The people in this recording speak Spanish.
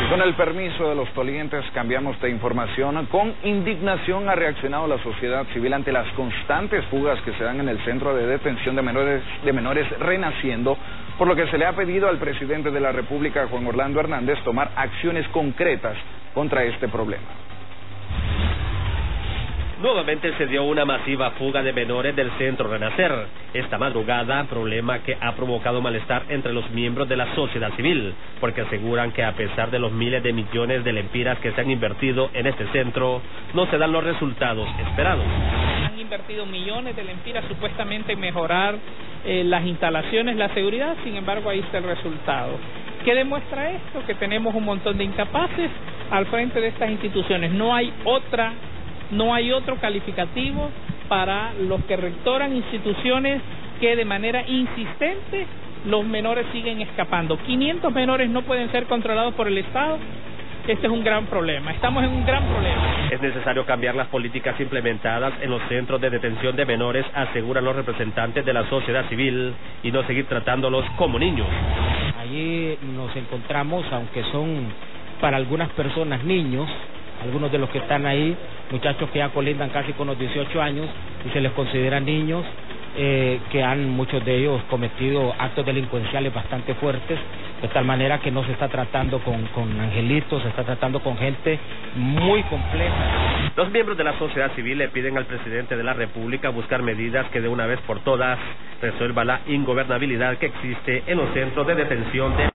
Con el permiso de los tolienses, cambiamos de información. Con indignación ha reaccionado la sociedad civil ante las constantes fugas que se dan en el centro de detención de menores Renaciendo, por lo que se le ha pedido al presidente de la República, Juan Orlando Hernández, tomar acciones concretas contra este problema. Nuevamente se dio una masiva fuga de menores del centro Renacer esta madrugada, problema que ha provocado malestar entre los miembros de la sociedad civil, porque aseguran que a pesar de los miles de millones de lempiras que se han invertido en este centro, no se dan los resultados esperados. Han invertido millones de lempiras supuestamente en mejorar las instalaciones, la seguridad, sin embargo ahí está el resultado. ¿Qué demuestra esto? Que tenemos un montón de incapaces al frente de estas instituciones. No hay otro calificativo para los que rectoran instituciones que de manera insistente los menores siguen escapando. 500 menores no pueden ser controlados por el Estado. Este es un gran problema. Estamos en un gran problema. Es necesario cambiar las políticas implementadas en los centros de detención de menores, aseguran los representantes de la sociedad civil, y no seguir tratándolos como niños. Allí nos encontramos, aunque son para algunas personas niños, algunos de los que están ahí, muchachos que ya colindan casi con los 18 años y se les considera niños, que han muchos de ellos cometido actos delincuenciales bastante fuertes, de tal manera que no se está tratando con angelitos, se está tratando con gente muy compleja. Los miembros de la sociedad civil le piden al presidente de la República buscar medidas que de una vez por todas resuelva la ingobernabilidad que existe en los centros de detención de